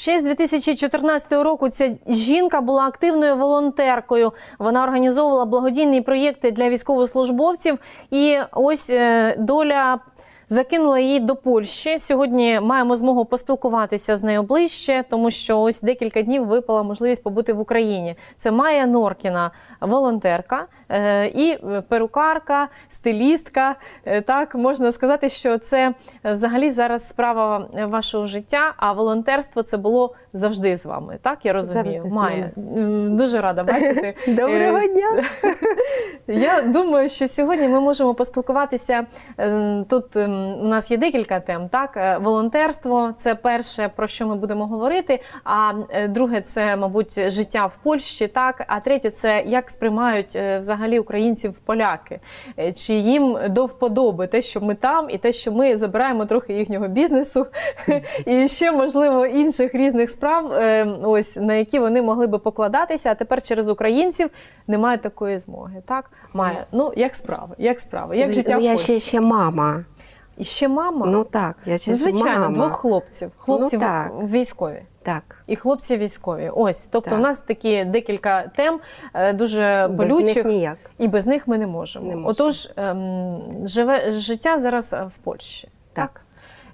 Ще з 2014 року ця жінка була активною волонтеркою. Вона організовувала благодійні проєкти для військовослужбовців. І ось доля закинула її до Польщі. Сьогодні маємо змогу поспілкуватися з нею ближче, тому що ось декілька днів випала можливість побути в Україні. Це Майя Норкіна, волонтерка і перукарка, стилістка. Так, можна сказати, що це взагалі зараз справа вашого життя, а волонтерство це було завжди з вами. Так, я розумію? Майя, дуже рада бачити. Доброго дня! Я думаю, що сьогодні ми можемо поспілкуватися. Тут у нас є декілька тем. Так? Волонтерство – це перше, про що ми будемо говорити, а друге – це, мабуть, життя в Польщі, так? А третє – це як сприймають взагалі українців поляки. Чи їм до вподоби те, що ми там, і те, що ми забираємо трохи їхнього бізнесу, і ще, можливо, інших різних справ, ось, на які вони могли би покладатися, а тепер через українців немає такої змоги. Так? Майя, ну, як справи? Як справи? Як життя в Польщі? Я ще мама. І ще мама? Ну так, я ще звичайно, мама. Двох хлопців. Хлопці військові. Так. І хлопці військові. Ось, тобто так. У нас такі декілька тем дуже болючих. Без них ніяк. І без них ми не можемо. Отож, життя зараз в Польщі. Так.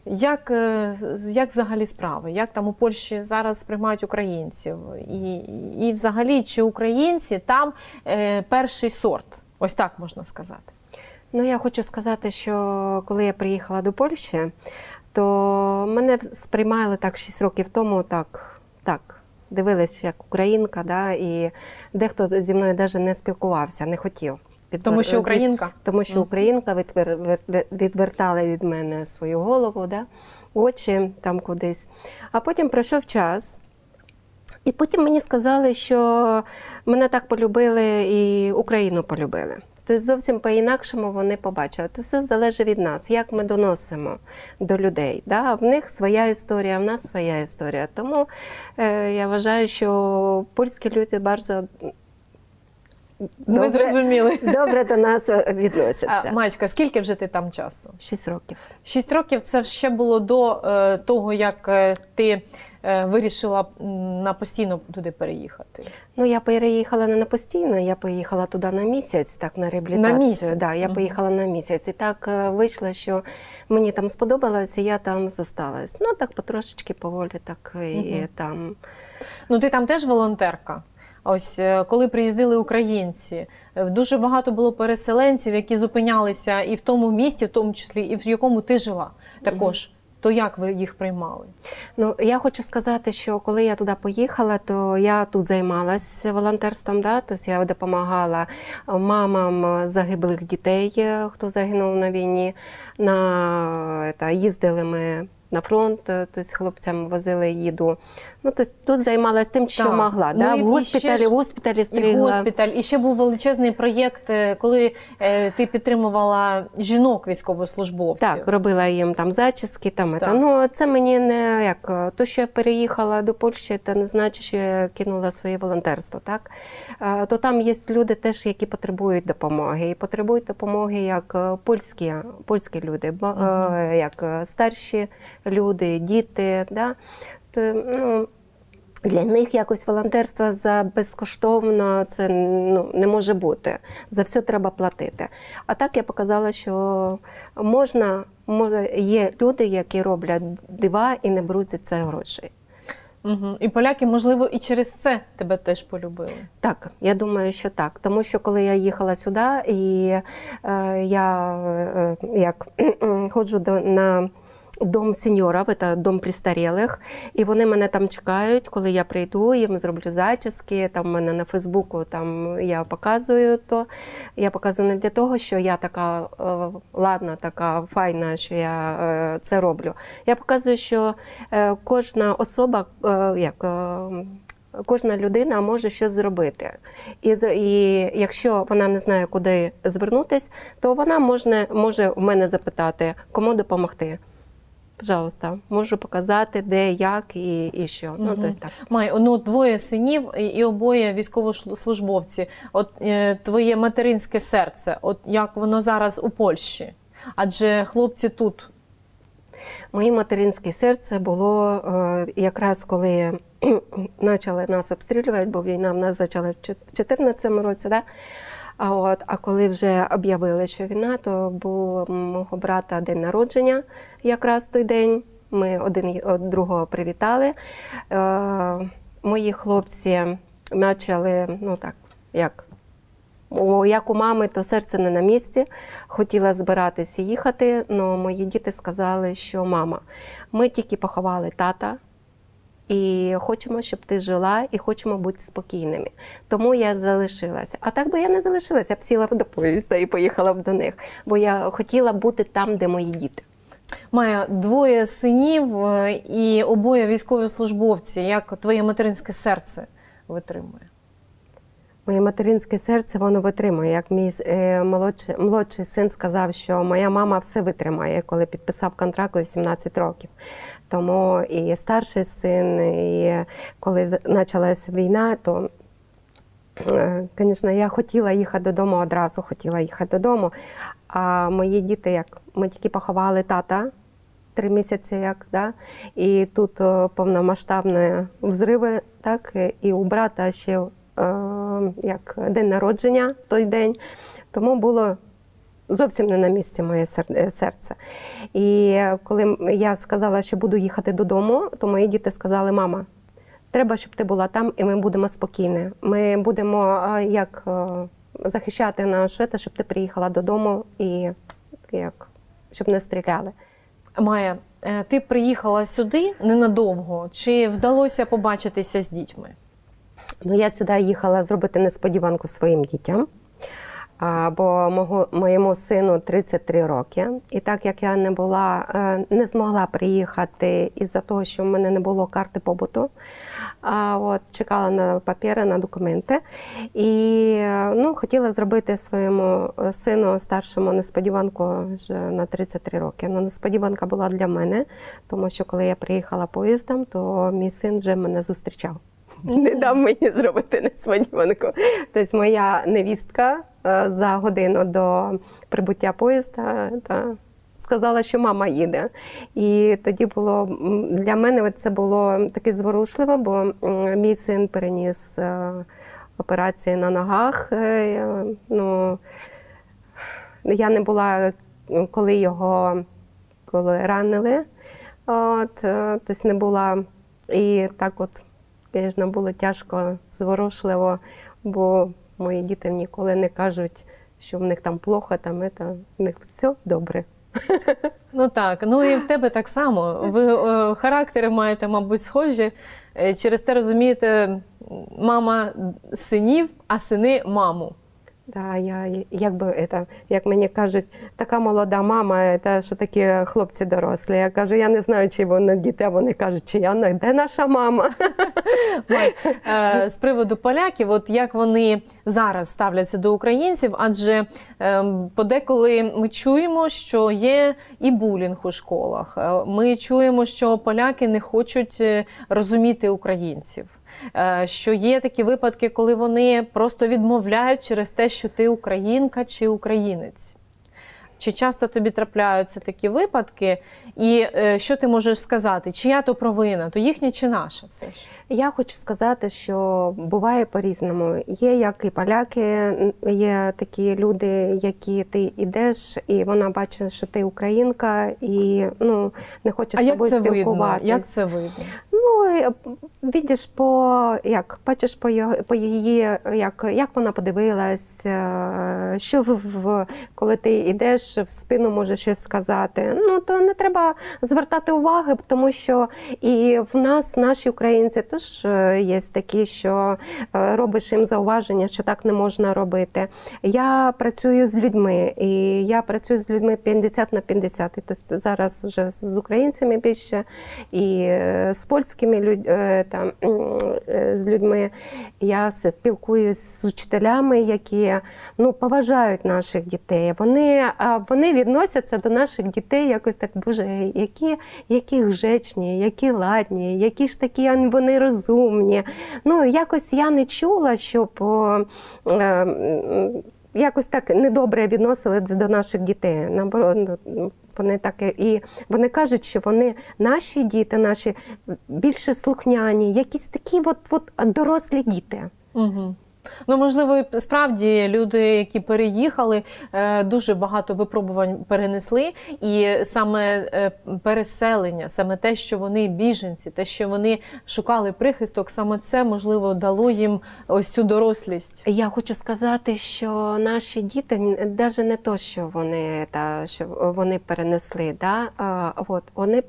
Як взагалі справи? Як там у Польщі зараз сприймають українців? І взагалі, чи українці там перший сорт? Ось так можна сказати. Ну, я хочу сказати, що коли я приїхала до Польщі, то мене сприймали так 6 років тому, так, дивилися як українка, да, і дехто зі мною навіть не спілкувався, не хотів. Тому що українка? Тому що українка, відвертала від мене свою голову, да, очі там кудись. А потім пройшов час, і потім мені сказали, що мене так полюбили і Україну полюбили. Тобто зовсім по-інакшому вони побачили. То все залежить від нас, як ми доносимо до людей. Да? В них своя історія, в нас своя історія. Тому я вважаю, що польські люди дуже добре до нас відносяться. Маєчка, скільки вже ти там часу? 6 років. 6 років – це ще було до того, як ти вирішила на постійно туди переїхати? Ну, я переїхала не на постійно, я поїхала туди на місяць, так, на реабілітацію. На місяць? Да, я поїхала на місяць. І так вийшло, що мені там сподобалося, і я там зосталась. Ну, так потрошечки, поволі, так і там. Ну, ти там теж волонтерка? Ось, коли приїздили українці, дуже багато було переселенців, які зупинялися і в тому місті, в тому числі, і в якому ти жила також. То як ви їх приймали? Ну, я хочу сказати, що коли я туди поїхала, то я тут займалася волонтерством, да? Тобто я допомагала мамам загиблих дітей, хто загинув на війні. Їздили ми на фронт, тобто хлопцям возили їду. Ну, тобто тут займалася тим, що могла. Ну, да? В госпіталі стригла. І госпіталь. І ще був величезний проєкт, коли ти підтримувала жінок військовослужбовців. Так, робила їм там зачіски. Ну, це мені не як, то, що я переїхала до Польщі, це не значить, що я кинула своє волонтерство. Так? То там є люди теж, які потребують допомоги. І потребують допомоги як польські люди, як старші люди, діти. Да? То, ну, для них якось волонтерство за безкоштовно це не може бути. За все треба платити. А так я показала, що є люди, які роблять дива і не беруть за це грошей. І поляки, можливо, і через це тебе теж полюбили? Так, я думаю, що так. Тому що коли я їхала сюди, і я як ходжу на дом сеньорів, це дом престарілих, і вони мене там чекають, коли я прийду, їм зроблю зачіски, там в мене на Фейсбуку там я показую то. Я показую не для того, що я така ладна, така файна, що я це роблю. Я показую, що кожна особа, кожна людина може щось зробити. І якщо вона не знає, куди звернутися, то вона може в мене запитати, кому допомогти. Пожалуйста, можу показати, де, як і що. Ну, тобто так. Май, двоє синів і обоє військовослужбовці. От твоє материнське серце, от як воно зараз у Польщі? Адже хлопці тут. Моє материнське серце було якраз коли почали нас обстрілювати, бо війна в нас почала в 2014 році. Да? А коли вже об'явили, що війна, то був мого брата день народження якраз той день. Ми один другого привітали. Мої хлопці почали, ну так, як у мами, то серце не на місці. Хотіла збиратися і їхати, але мої діти сказали, що мама, ми тільки поховали тата, і хочемо, щоб ти жила, і хочемо бути спокійними. Тому я залишилася. А так би я не залишилася, я б сіла до поїзда і поїхала б до них. Бо я хотіла бути там, де мої діти. Майя, 2 синів і обоє військовослужбовці. Як твоє материнське серце витримує? Моє материнське серце, воно витримує. Як мій молодший син сказав, що моя мама все витримає, коли підписав контракт у 17 років. Тому і старший син, і коли почалася війна, то, звісно, я хотіла їхати додому, одразу хотіла їхати додому. А мої діти, як ми тільки поховали тата, 3 місяці, да? І тут повномасштабні взриви, так? І у брата ще як день народження в той день, тому було зовсім не на місці моє серце. І коли я сказала, що буду їхати додому, то мої діти сказали: мама, треба, щоб ти була там, і ми будемо спокійні. Ми будемо захищати наш життя, щоб ти приїхала додому і щоб не стріляли. Майя, ти приїхала сюди ненадовго. Чи вдалося побачитися з дітьми? Ну, я сюди їхала зробити несподіванку своїм дітям, бо моєму сину 33 роки. І так як я не змогла приїхати із-за того, що в мене не було карти побуту, чекала на папери, на документи. І хотіла зробити своєму сину старшому несподіванку вже на 33 роки. Ну, несподіванка була для мене, тому що коли я приїхала поїздом, то мій син вже мене зустрічав. Не дав мені зробити несподіванку. Тобто моя невістка за годину до прибуття поїзда сказала, що мама їде. І тоді було, для мене це було таке зворушливо, бо мій син переніс операції на ногах. Ну, я не була, коли ранили, тобто не була. І так звісно, було тяжко, зворушливо, бо мої діти ніколи не кажуть, що в них там плохо, в них все добре. Ну так, ну і в тебе так само. Ви характери маєте, мабуть, схожі. Через те розумієте, мама синів, а сини маму. Да, як мені кажуть, така молода мама, що такі хлопці дорослі. Я кажу, я не знаю, чи вони діти, а вони кажуть, чи де наша мама? З приводу поляків, от як вони зараз ставляться до українців, адже подеколи ми чуємо, що є і булінг у школах. Ми чуємо, що поляки не хочуть розуміти українців. Що є такі випадки, коли вони просто відмовляють через те, що ти українка чи українець. Чи часто тобі трапляються такі випадки? І що ти можеш сказати? Чия то провина? То їхня чи наша все ж? Я хочу сказати, що буває по-різному. Є як і поляки, є такі люди, які ти йдеш, і вона бачить, що ти українка, і не хоче з тобою спілкуватися. Як це видно? Бачиш по її, як вона подивилась, що коли ти йдеш, в спину може щось сказати. То не треба звертати уваги, тому що і в нас, наші українці, теж є такі, що робиш їм зауваження, що так не можна робити. Я працюю з людьми, і я працюю з людьми 50 на 50. Тобто зараз вже з українцями більше, і з польськими з людьми. Я спілкуюсь з учителями, які поважають наших дітей. Вони відносяться до наших дітей якось так, боже, які гжечні, які ладні, які ж такі вони розумні. Якось я не чула, щоб якось так недобре відносились до наших дітей. Наоборот, вони так і вони кажуть, що вони, наші діти, наші більше слухняні, якісь такі от дорослі діти. Угу. Ну, можливо, справді люди, які переїхали, дуже багато випробувань перенесли, і саме переселення, саме те, що вони біженці, те, що вони шукали прихисток, саме це, можливо, дало їм ось цю дорослість. Я хочу сказати, що наші діти, навіть не то, що вони перенесли, да? Вони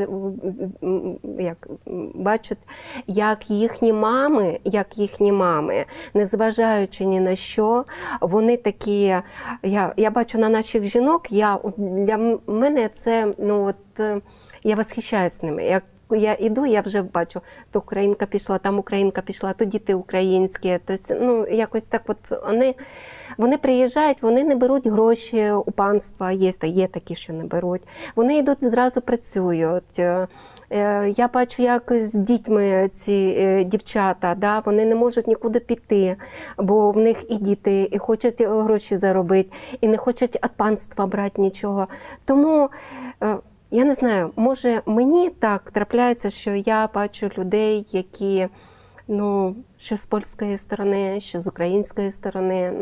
бачать, як їхні мами, незважаючи ні на що, вони такі, я бачу на наших жінок, для мене це, я восхищаюсь ними. Я йду, я вже бачу, то українка пішла, там українка пішла, то діти українські. Тобто, якось так вони приїжджають, вони не беруть гроші у панства, є такі, що не беруть. Вони йдуть, зразу працюють. Я бачу, як з дітьми ці дівчата, да, вони не можуть нікуди піти, бо в них і діти, і хочуть гроші заробити, і не хочуть від панства брати нічого. Тому я не знаю, може мені так трапляється, що я бачу людей, які, що з польської сторони, що з української сторони,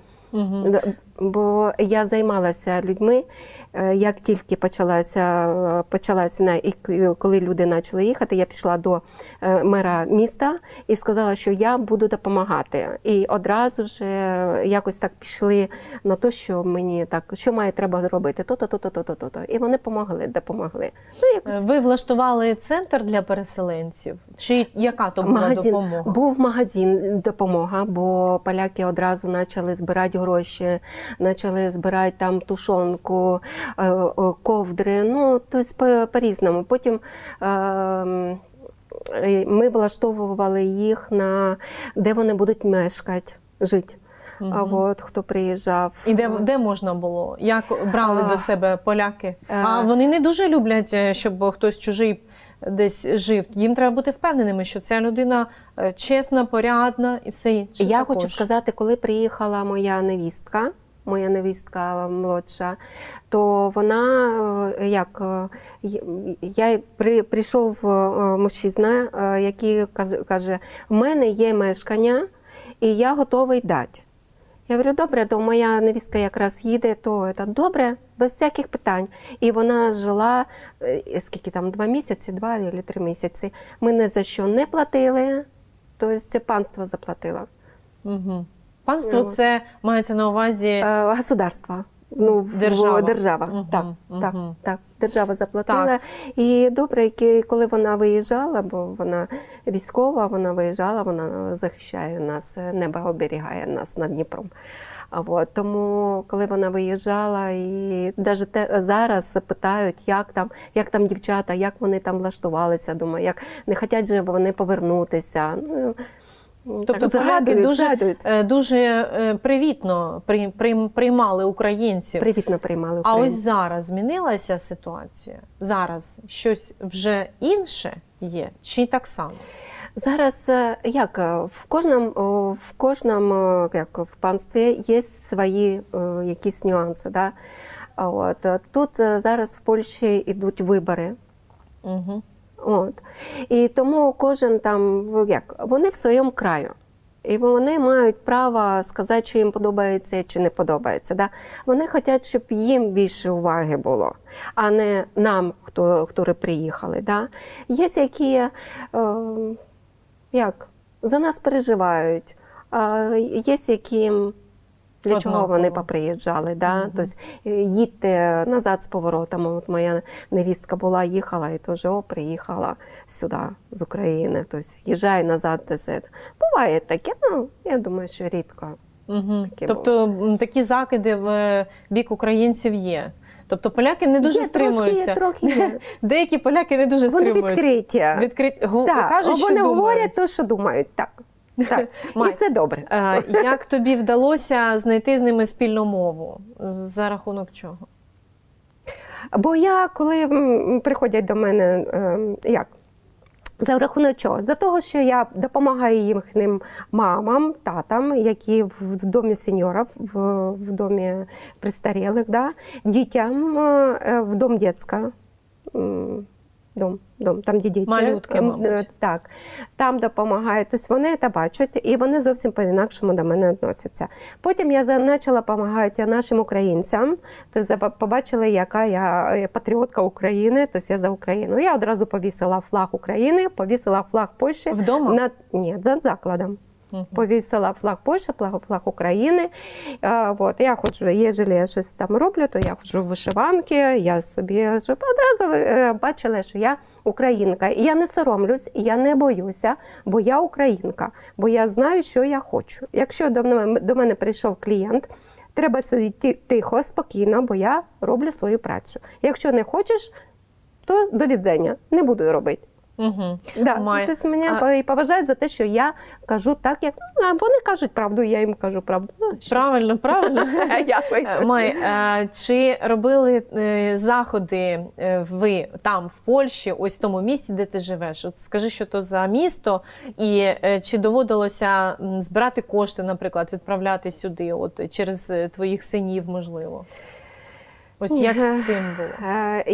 бо я займалася людьми, як тільки почалась війна, і коли люди почали їхати, я пішла до мера міста і сказала, що я буду допомагати. І одразу ж якось так пішли на те, що мені так, що треба зробити, то-то. І вони допомогли. Ви влаштували центр для переселенців? Чи яка то була допомога? Був магазин допомога, бо поляки одразу почали збирати гроші, почали збирати там тушонку, ковдри, тобто по-різному. Потім ми влаштовували їх де вони будуть мешкати, жити. Хто приїжджав. І де можна було? Як брали до себе поляки? А вони не дуже люблять, щоб хтось чужий десь жив. Їм треба бути впевненими, що ця людина чесна, порядна і все інше. Я хочу сказати, коли приїхала моя невістка молодша, то вона, прийшов мужчина, який каже, в мене є мешкання, і я готовий дати. Я говорю, добре, то моя невістка якраз їде, то добре, без всяких питань. І вона жила, скільки там, 2 місяці, 2 або 3 місяці. Ми ні за що не платили, тобто панство заплатило. Угу. Панство це мається на увазі? Государство. Держава. Так. Держава заплатила. Так. І добре, коли вона виїжджала, бо вона військова, вона виїжджала, вона захищає нас, небо оберігає нас над Дніпром. Тому, коли вона виїжджала, і навіть зараз питають, як там дівчата, як вони там влаштувалися, думаю, як не хочуть же вони повернутися. Тобто поляки дуже привітно приймали українців. Привітно приймали українців. А ось зараз змінилася ситуація? Зараз щось вже інше є? Чи так само? Зараз, в кожному в панстві є свої якісь нюанси. Да? Тут зараз в Польщі йдуть вибори. Угу. І тому кожен там, вони в своєму краю. І вони мають право сказати, що їм подобається чи не подобається. Да? Вони хочуть, щоб їм більше уваги було, а не нам, хто приїхали. Да? Є, які за нас переживають, є, які для чого вони поприїжджали. Да? Тобто, їдьте назад з поворотами. От моя невістка їхала і теж приїхала сюди з України. Тобто, їжджає назад. Буває таке, я думаю, що рідко. Тобто такі закиди в бік українців є? Тобто поляки не дуже стримуються? Трохи є. Деякі поляки не дуже стримуються? Вони відкриті. Кажуть, вони говорять те, що думають. Так. І це добре. Як тобі вдалося знайти з ними спільну мову? За рахунок чого? Бо коли приходять до мене, За рахунок чого? За того, що я допомагаю їхнім мамам, татам, які в домі сеньорів, в домі престарілих, да? Дітям, в дом дитяча. Дом, там, де діти. Малютки, мабуть. Так, там допомагають. Тобто вони це бачать, і вони зовсім по-інакшому до мене відносяться. Потім я почала допомагати нашим українцям. Тобто побачили, яка я патріотка України, тобто я за Україну. Я одразу повісила флаг України, повісила флаг Польщі. Вдома? Ні, за закладом. Повісила флаг Польщі, флаг України. От, я ходжу, якщо я щось там роблю, то я ходжу в вишиванки, я собі щоб одразу бачила, що я українка. І я не соромлюсь, і я не боюся, бо я українка, бо я знаю, що я хочу. Якщо до мене прийшов клієнт, треба сидіти тихо, спокійно, бо я роблю свою працю. Якщо не хочеш, то до відзення, не буду робити. Угу. Да. Тобто мене поважають за те, що я кажу так, як вони кажуть правду, я їм кажу правду. Правильно, правильно. Май, чи робили заходи ви там, в Польщі, ось в тому місті, де ти живеш? От скажи, що то за місто, і чи доводилося збирати кошти, наприклад, відправляти сюди, от через твоїх синів, можливо? Ось як з цим було?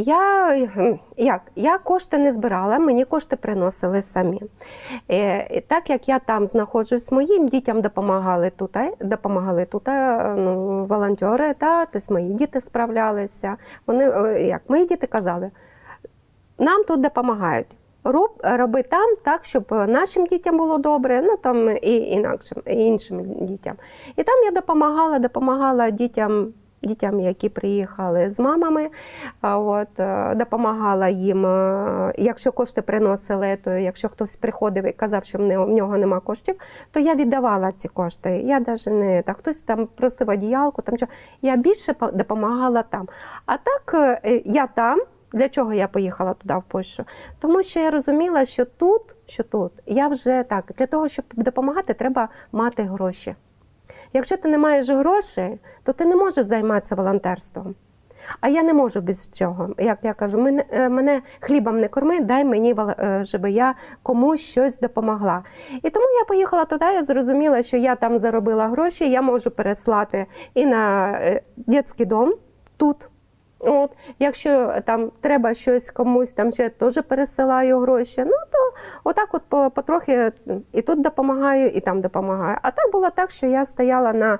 Я кошти не збирала, мені кошти приносили самі. Так як я там знаходжусь, моїм дітям допомагали тут волонтери, тобто мої діти справлялися. Мої діти казали, нам тут допомагають. Роби там так, щоб нашим дітям було добре, і іншим дітям. І там я допомагала дітям, які приїхали з мамами, допомагала їм, якщо кошти приносили, то якщо хтось приходив і казав, що в нього нема коштів, то я віддавала ці кошти. Я навіть не так, хтось там просив одіялку, я більше допомагала там. А так я там. Для чого я поїхала туди, в Польщу? Тому що я розуміла, що тут я вже так, для того, щоб допомагати, треба мати гроші. Якщо ти не маєш грошей, то ти не можеш займатися волонтерством. А я не можу без цього. Як я кажу, мене хлібом не корми, дай мені, щоб я комусь щось допомогла. І тому я поїхала туди, я зрозуміла, що я там заробила гроші, я можу переслати і на дитячий дом тут. От, якщо там треба щось комусь, там ще теж пересилаю гроші, то отак от потрохи і тут допомагаю, і там допомагаю. А так було так, що я стояла на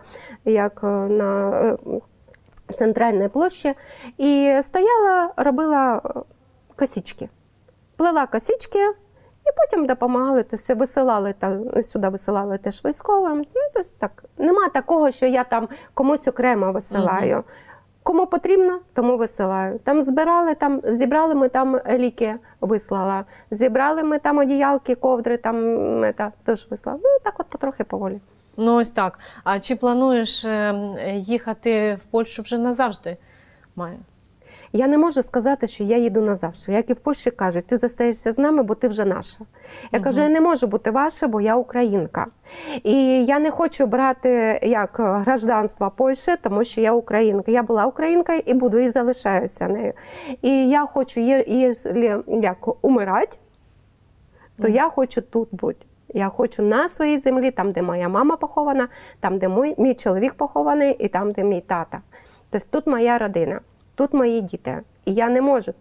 центральній площі і робила косички. Плела косички і потім допомагали, тобто сюди висилали теж військовим. Тобто так, нема такого, що я там комусь окремо висилаю. Кому потрібно, тому висилаю. Зібрали ми там ліки, вислала. Зібрали ми там одіялки, ковдри, теж вислала. Так от потрохи поволі. Ось так. А чи плануєш їхати в Польщу вже назавжди, Майя? Я не можу сказати, що я їду назавжди. Як і в Польщі кажуть, ти залишаєшся з нами, бо ти вже наша. Я кажу, я не можу бути ваша, бо я українка. І я не хочу брати гражданство Польщі, тому що я українка. Я була українкою і буду, і залишаюся нею. І я хочу, якщо умирати, то я хочу тут бути. Я хочу на своїй землі, там, де моя мама похована, там, де мій чоловік похований, і там, де мій тата. Тобто тут моя родина. Тут мої діти. І я не можу.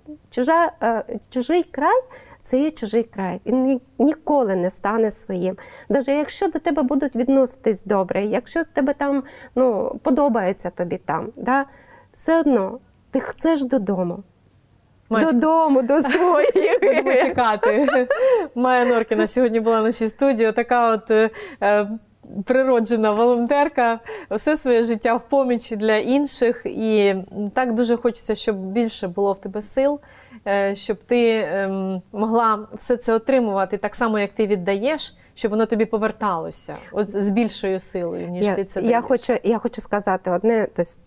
Чужий край – це є чужий край. Він ніколи не стане своїм. Навіть якщо до тебе будуть відноситись добре, якщо тебе там, подобається тобі там, все одно ти хочеш додому. Додому, до своїх. Будемо чекати. Майя Норкіна сьогодні була в нашій студії. Така от природжена волонтерка, все своє життя в помічі для інших. І так дуже хочеться, щоб більше було в тебе сил, щоб ти могла все це отримувати так само, як ти віддаєш, щоб воно тобі поверталося з більшою силою, ніж ти це даєш. Я хочу сказати одне,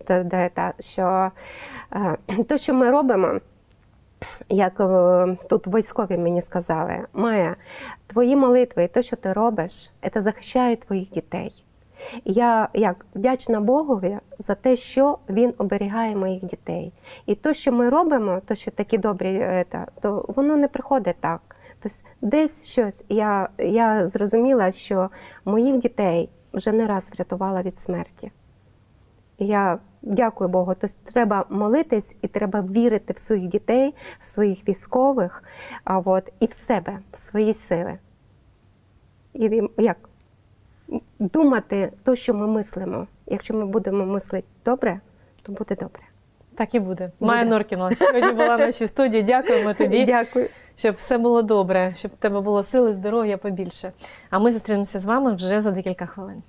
що те, що ми робимо, як тут військові мені сказали, Майя, твої молитви і те, що ти робиш, це захищає твоїх дітей. Я вдячна Богові за те, що Він оберігає моїх дітей. І те, що ми робимо, те, що такі добрі, то воно не приходить так. Тобто десь щось. Я зрозуміла, що моїх дітей вже не раз врятувала від смерті. І я дякую Богу. Тобто треба молитись і треба вірити в своїх дітей, в своїх військових, і в себе, в свої сили. І як? Думати те, що ми мислимо. Якщо ми будемо мислити добре, то буде добре. Так і буде. Майя Норкіна сьогодні була в нашій студії. Дякуємо тобі. Дякую. Щоб все було добре, щоб в тебе було сили, здоров'я побільше. А ми зустрінемося з вами вже за декілька хвилин.